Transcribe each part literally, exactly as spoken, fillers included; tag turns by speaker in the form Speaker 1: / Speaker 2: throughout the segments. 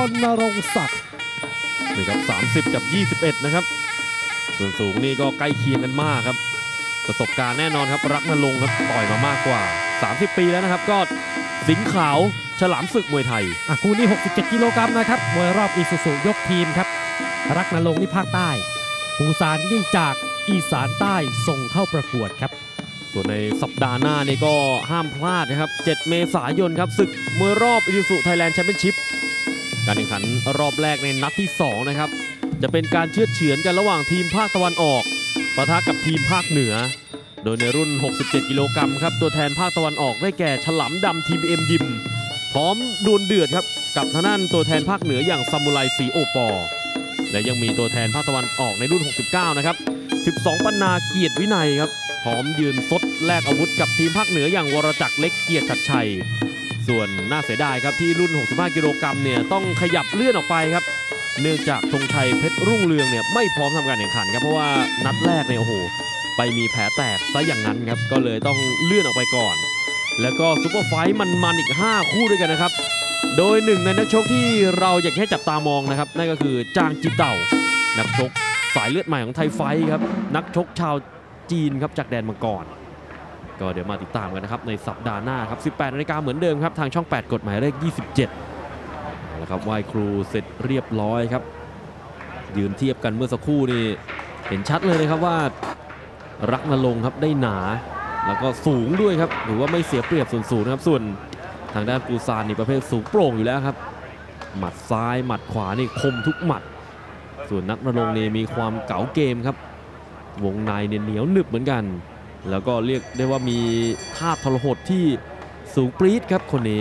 Speaker 1: รณรงค์ศักดิ์
Speaker 2: นี่ครับสามสิบกับยี่สิบเอ็ดนะครับส่วนสูงนี่ก็ใกล้เคียงกันมากครับประสบการณ์แน่นอนครับรักนรงค์ครับต่อยมามากกว่าสามสิบปีแล้วนะครับก็สิงห์ขาวฉลามศึกมวยไทย
Speaker 1: อ่ะคู่นี้หกสิบเจ็ดกิโลกรัมนะครับมวยรอบอีซูซูยกทีมครับรักนรงค์นี่ภาคใต้ปูซานนี่จากอีสานใต้ส่งเข้าประกวดครับ
Speaker 2: ส่วนในสัปดาห์หน้านี่ก็ห้ามพลาดนะครับเจ็ดเมษายนครับศึกมวยรอบอีซูซูไทยแลนด์แชมเปี้ยนชิพการแข่งขันรอบแรกในนัดที่สองนะครับจะเป็นการเชือดเฉือนกันระหว่างทีมภาคตะวันออกปะทะกับทีมภาคเหนือโดยในรุ่นหกสิบเจ็ดกิโลกรัมครับตัวแทนภาคตะวันออกได้แก่ฉลามดำทีมเอ็มยิมพร้อมดวลเดือดครับกับทางด้านตัวแทนภาคเหนืออย่างซามูไรสีโอปอและยังมีตัวแทนภาคตะวันออกในรุ่นหกสิบเก้านะครับสิบสองปันนาเกียรติวินัยครับพร้อมยืนซดแลกอาวุธกับทีมภาคเหนืออย่างวรจักรเล็กเกียรติชัดชัยส่วนน่าเสียดายครับที่รุ่นหกสิบห้ากิโลกรัมเนี่ยต้องขยับเลื่อนออกไปครับเนื่องจากธงชัยเพชรรุ่งเรืองเนี่ยไม่พร้อมทำการแข่งขันครับเพราะว่านัดแรกเนี่ยโอ้โหไปมีแผลแตกซะอย่างนั้นครับก็เลยต้องเลื่อนออกไปก่อนแล้วก็ซุปเปอร์ไฟท์มันๆอีกห้าคู่ด้วยกันนะครับโดยหนึ่งในนักชกที่เราอยากให้จับตามองนะครับนั่นก็คือจางจีเต่านักชกสายเลือดใหม่ของไทยไฟท์ครับนักชกชาวจีนครับจากแดนมังกรก็เดี๋ยวมาติดตามกันนะครับในสัปดาห์หน้าครับสิบแปดนาฬิกาเหมือนเดิมครับทางช่องแปดกฎหมายเลขยี่สิบเจ็ดแล้วครับไหว้ครูเสร็จเรียบร้อยครับยืนเทียบกันเมื่อสักครู่นี่เห็นชัดเลยนะครับว่ารักนรงค์ครับได้หนาแล้วก็สูงด้วยครับหรือว่าไม่เสียเปรียบส่วนสูงนะครับส่วนทางด้านปูซานนี่ประเภทสูงโปร่งอยู่แล้วครับหมัดซ้ายหมัดขวานี่คมทุกหมัดส่วนนักนรงค์นี่มีความเก๋าเกมครับวงในเนี่ยเหนียวหนึบเหมือนกันแล้วก็เรียกได้ว่ามีธาตุทรหดที่สูงปรี๊ดครับคนนี้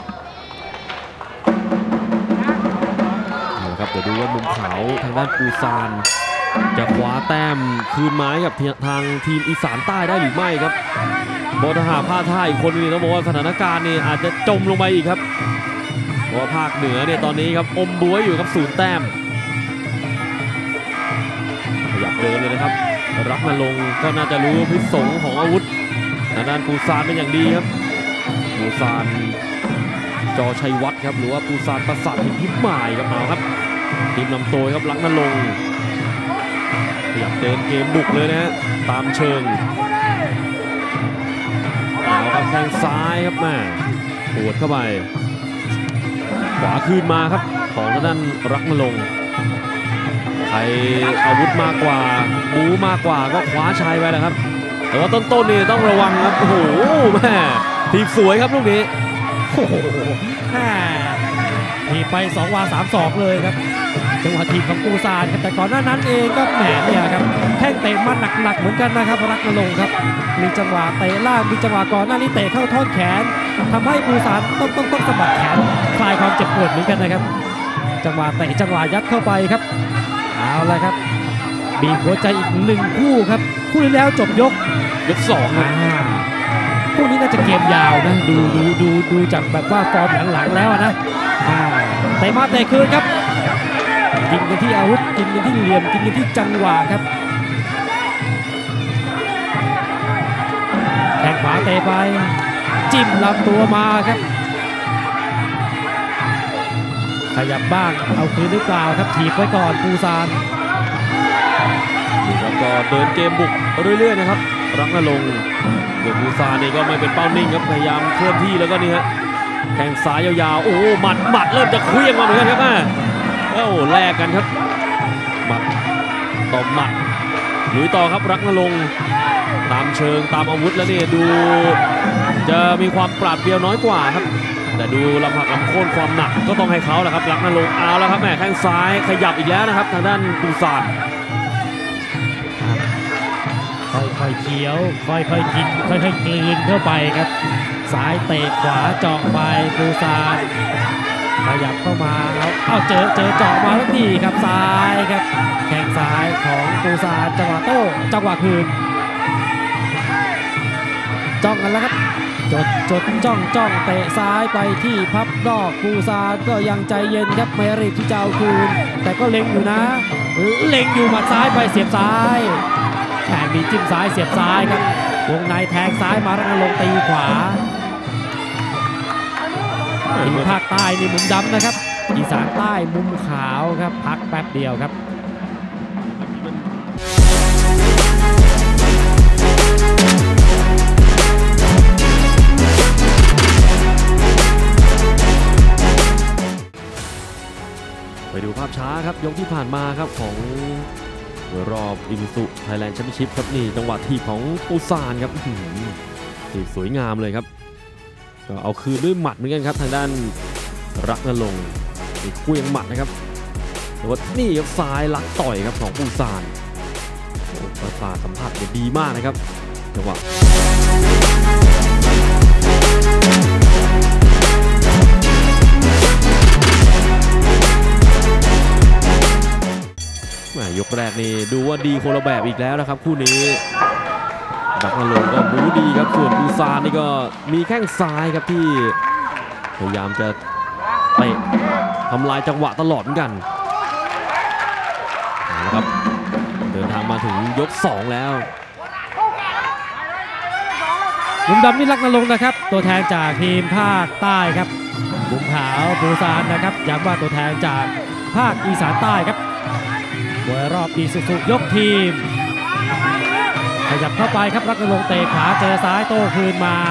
Speaker 2: เอาละครับเดี๋ยวดูว่ามุมขาวทางด้านปูซานจะคว้าแต้มคืนไม้กับทางทีมอีสานใต้ได้หรือไม่ครับบอลทหารผ้าท่าอีกคนนึงต้องบอกว่าสถานการณ์นี่อาจจะจมลงไปอีกครับเพราะว่าภาคเหนือเนี่ยตอนนี้ครับอมบ๊วยอยู่ครับศูนย์แต้มขยับเดินเลยนะครับรักนรงค์ก็น่าจะรู้พิษสงของอาวุธทางด้านปูซานเป็นอย่างดีครับปูซานจอชัยวัฒน์ครับหรือว่าปูซานประสาทหินพิมายครับเอาครับทีมนำโตยครับรักนรงค์ขยับเดินเกมบุกเลยนะฮะตามเชิงเอาครับแข้งซ้ายครับแม่ปวดเข้าไปขวาคืนมาครับของทางด้านรักนรงค์ใครอาวุธมากกว่าบู๊มากกว่าก็คว้าชัยไปแล้วครับแต่ว่าต้นๆนี่ต้องระวังครับโอ้โหแม่ทีบสวยครับลูกนี้
Speaker 1: โอ้โหแม่ทีไปสองวาสามศอกเลยครับจังหวะทีมของปูซานครับแต่ก่อนหน้านั้นเองก็แหมเนี่ยครับแข้งเตะมันหนักๆเหมือนกันนะครับรักนรงค์ครับมีจังหวะเตะล่างมีจังหวะก่อนหน้านี้เตะเข้าท่อนแขนทำให้ปูซานต้องต้องต้องสะบัดแขนคลายความเจ็บปวดเหมือนกันนะครับจังหวะเตะจังหวะยัดเข้าไปครับเอาละครับบีบหัวใจอีกหนึ่งคู่ครับคู่ที่แล้วจบยก
Speaker 2: ยกสองนะ
Speaker 1: คู่นี้น่าจะเกมยาวนะดูดูดูดูจากแบบว่าฟอร์มหลังๆแล้วนะเตะมาเตะคืนครับกินกันที่อาวุธกินกันที่เหลี่ยมกินกันที่จังหวะครับแข้งขวาเตะไปจิ้มลำตัวมาครับขยับบ้างเอาคืนหรือเปล่าครับถีบไว้ก่อนปูซาน
Speaker 2: นี่ครับก็เดินเกมบุกเรื่อยๆนะครับรักนรงค์เดี๋ยวปูซานนี่ก็ไม่เป็นเป้านิ่งครับพยายามเคลื่อนที่แล้วก็นี่ฮะแข้งซ้ายยาวๆโอ้หมัดหมัดเริ่มจะเคลื่อนมาเหมือนกันครับแม่โอ้แลกกันครับหมัดต่อหมัดลุยต่อครับรักนรงค์ตามเชิงตามอาวุธแล้วนี่ดูจะมีความปราดเปรียวน้อยกว่าครับแต่ดูลำหักลำโค่นความหนักก็ต้องให้เขาแหละครับรักนรงค์เอาแล้วครับแม่แข้งซ้ายขยับอีกแล้วนะครับทางด้านปูซาน
Speaker 1: ค่อยๆเคี้ยวค่อยๆกินค่อยๆกลืนเข้าไปครับซ้ายเตะขวาเจาะไปปูซานขยับเข้ามาเอาเอาเจอเจอเจาะมาแล้วนี่ครับซ้ายครับแข้งซ้ายของปูซานจังหวะโต้จังหวะคืนจ้องกันแล้วครับจดจดจ้องจ้องเตะซ้ายไปที่พับนอกปูซานก็ยังใจเย็นครับไม่รีบที่จะเอาคืนแต่ก็เล็งอยู่นะเล็งอยู่หมัดซ้ายไปเสียบซ้ายแข่งมีจิ้มซ้ายเสียบซ้ายครับวงในแทงซ้ายมารักนรงค์ตีขวาทีมภาคใต้นี่มุมดำนะครับอีสานใต้มุมขาวครับพักแป๊บเดียวครับ
Speaker 2: ไปดูภาพช้าครับยกที่ผ่านมาครับของรอบอิมิสุไทยแลนด์แชมเปี้ยนชิพครับนี่จังหวะทีของปูซานครับทีสวยงามเลยครับก็เอาคืนด้วยหมัดเหมือนกันครับทางด้านรักนรงค์นี่เคลื่องหมัดนะครับแต่ว่านี่ครับซ้ายลักต่อยครับของปูซานโอ้ประสาทสัมผัสเนี่ยดีมากนะครับจังหวะยกแรกนี่ดูว่าดีคนละแบบอีกแล้วนะครับคู่นี้รักนรงค์ก็บู๊ดีครับส่วนปูซานนี่ก็มีแข้งซ้ายครับที่พยายามจะเตะทำลายจังหวะตลอดเหมือนกันนะครับเดินทางมาถึงยกสองแล้ว
Speaker 1: มุมดำนี่รักนรงค์นะครับตัวแทนจากทีมภาคใต้ครับมุมขาวปูซานนะครับย้ำว่าตัวแทนจากภาคอีสานใต้ครับมวยรอบอีซูซุยกทีมขยับเข้าไปครับรักนรงค์เตะขวาเจอซ้ายโต้คืนมา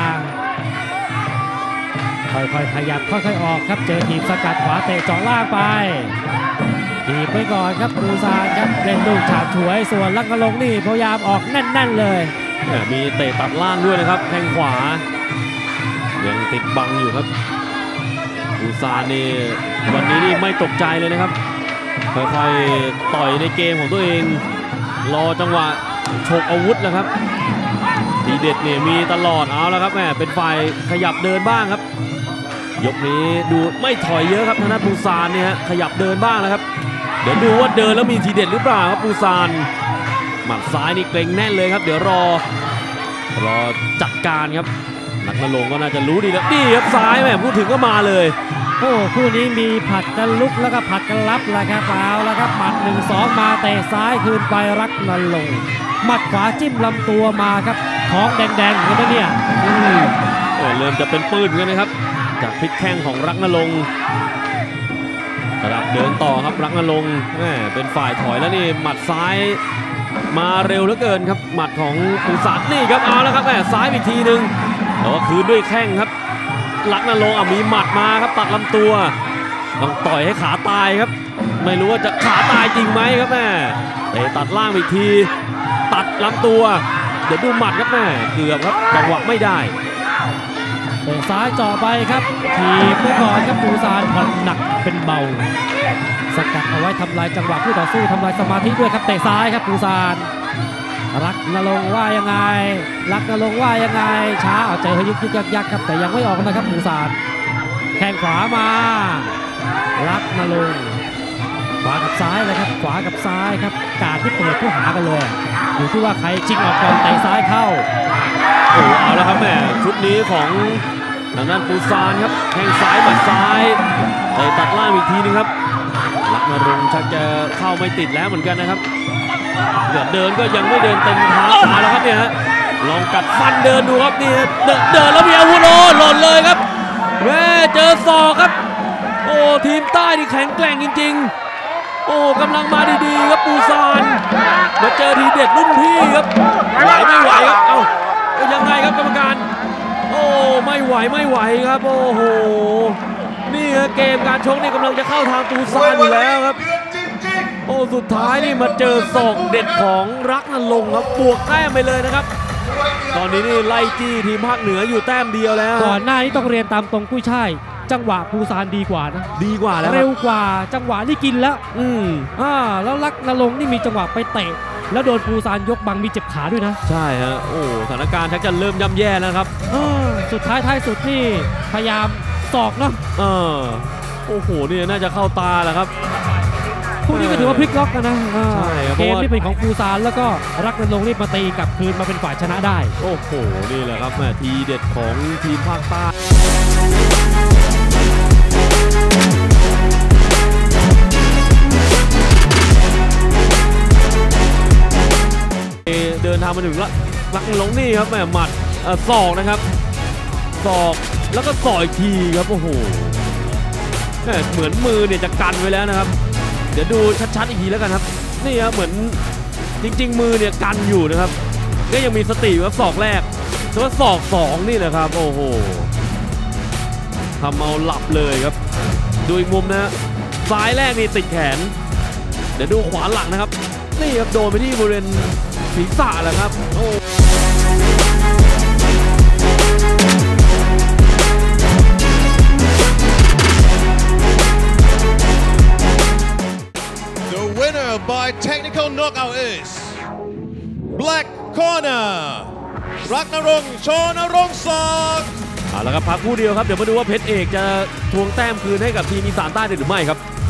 Speaker 1: ค่อยๆขยับค่อยๆออกครับเจอทีมสกัดขวาเตะเจาะล่างไปทีบไปก่อนครับปูซานครับเล่นลูกฉาบฉวยส่วนรักนรงค์นี่พยายามออกแน่นๆเลย
Speaker 2: มีเตะตัดล่างด้วยนะครับแข้งขวายังติดบังอยู่ครับปูซานนี่วันนี้นี่ไม่ตกใจเลยนะครับค่อยๆต่อยในเกมของตัวเองรอจังหวะฉกอาวุธแล้วครับทีเด็ดเนี่ยมีตลอดเอาแล้วครับแม่เป็นฝ่ายขยับเดินบ้างครับยกนี้ดูไม่ถอยเยอะครับทางด้านปูซานเนี่ยขยับเดินบ้างแล้วครับเดี๋ยวดูว่าเดินแล้วมีทีเด็ดหรือเปล่าครับปูซานหมัดซ้ายนี่เกร็งแน่นเลยครับเดี๋ยวรอรอจัดการครับรักนรงค์ก็น่าจะรู้ดีแล้วนี่ครับซ้ายแม่พูดถึงก็มาเลย
Speaker 1: โอ้คู่นี้มีผัดกันลุกแล้วก็ผัดกันรับแล้วครับเอาแล้วครับหมัดหนึ่งสองมาเตะซ้ายคืนไปรักนรงค์หมัดขวาจิ้มลำตัวมาครับท้องแดงๆกันนะเนี่ย
Speaker 2: เริ่มจะเป็นปืนกันนะครับจากพลิกแข้งของรักนรงค์กระดับเดินต่อครับรักนรงค์เป็นฝ่ายถอยแล้วนี่หมัดซ้ายมาเร็วเหลือเกินครับหมัดของปูซานนี่ครับเอาแล้วครับแม่ซ้ายอีกทีหนึ่งแต่ว่าคืนด้วยแข้งครับรักนรงค์มีหมัดมาครับตัดลำตัวต้องต่อยให้ขาตายครับไม่รู้ว่าจะขาตายจริงไหมครับแม่เตะตัดล่างอีกทีตัดลำตัวเดี๋ยวดูหมัดครับแม่เกือบครับจังหวะไม่ได้
Speaker 1: เตะซ้ายจ่อไปครับทีบไปก่อนครับปูซานผ่อนหนักเป็นเบาสกัดเอาไว้ทำลายจังหวะคู่ต่อสู้ทำลายสมาธิด้วยครับเตะซ้ายครับปูซานรักนรงค์ว่ายังไงรักนรงค์ว่ายังไงช้าเอาเจอยึกยึกยักยักครับแต่ยังไม่ออกนะครับปูซานแข้งขวามารักนรงค์ขวากับซ้ายเลยครับขวากับซ้ายครับการที่เปิดผู้หากันเลยอยู่ที่ว่าใครชิงออกก่อนเตะซ้ายเข้า
Speaker 2: โอ้เอาแล้วครับแม่ชุดนี้ของทางด้านปูซานครับแข้งซ้ายหมัดซ้ายเตะตัดล่างอีกทีนึงครับรักนรงค์ชักจะเข้าไม่ติดแล้วเหมือนกันนะครับเดินก็ยังไม่เดินเต็มเท้ามาแล้วครับเนี่ยฮะลองกัดฟันเดินดูครับนี่เดินเดินแล้วมีอาวุธโอ้หล่นเลยครับแม่เจอศอกครับโอ้ทีมใต้นี่แข็งแกร่งจริงๆโอ้กำลังมาดีๆครับปูซานมาเจอทีเด็ดรุ่นพี่ครับไหวไม่ไหวครับเอ้ายังไงครับกรรมการโอ้ไม่ไหวไม่ไหวครับโอ้โหนี่เกมการชกนี่กำลังจะเข้าทางปูซานอยู่แล้วครับโอ้สุดท้ายนี่มาเจอศอกเด็ดของรักนรงค์ครับบวกแต้มไปเลยนะครับตอนนี้นี่ไล่จี้ทีมภาคเหนืออยู่แต้มเดียวแล้ว
Speaker 1: ก่อนหน้านี้ต้องเรียนตามตรงกุ้ยช่ายจังหวะปูซานดีกว่านะ
Speaker 2: ดีกว่าแล้ว
Speaker 1: เร็วกว่าจังหวะนี่กินแล้ว
Speaker 2: อืม
Speaker 1: อ่าแล้วรักนรงค์นี่มีจังหวะไปเตะแล้วโดนปูซานยกบังมีเจ็บขาด้วยนะ
Speaker 2: ใช่ฮะโอ้สถานการณ์ชักจะเริ่มย่ำแย่แล้วครับ
Speaker 1: สุดท้ายท้ายสุดนี่พยายามศอกเนาะ
Speaker 2: เออโอ้โหนี่น่าจะเข้าตาแหละครับ
Speaker 1: คู่นี้ก็ถือว่าพลิกล็อกกันนะเกมนี่เป็นของปูซานแล้วก็รักนรงค์นี่มาตีกลับคืนมาเป็นฝ่ายชนะได้
Speaker 2: โอ้โหนี่แหละครับแม่ทีเด็ดของทีมภาคใต้เดินทางมาถึงรักนรงค์นี่ครับแม่หมัดศอกนะครับศอกแล้วก็ศอกอีกทีครับโอ้โหเหมือนมือเนี่ยจะกันไว้แล้วนะครับเดี๋ยวดูชัดๆอีกทีแล้วกันครับนี่ครับเหมือนจริงๆมือเนี่ยกันอยู่นะครับก็ยังมีสติอยู่ครับศอกแรกแต่ว่าศอกสองนี่แหละครับโอ้โหทำเอาหลับเลยครับดูอีกมุมนะซ้ายแรกนี่ติดแขนเดี๋ยวดูขวาหลังนะครับนี่ครับโดนไปที่บริเวณศีรษะแหละครับโอ้
Speaker 3: The winner by technical knockout is Black Corner รักนรงค์โชนรงค์ศักดิ์
Speaker 2: เอาละครับพักคู่เดียวครับเดี๋ยวมาดูว่าเพชรเอกจะทวงแต้มคืนให้กับทีมอีสานใต้ได้หรือไม่ครับ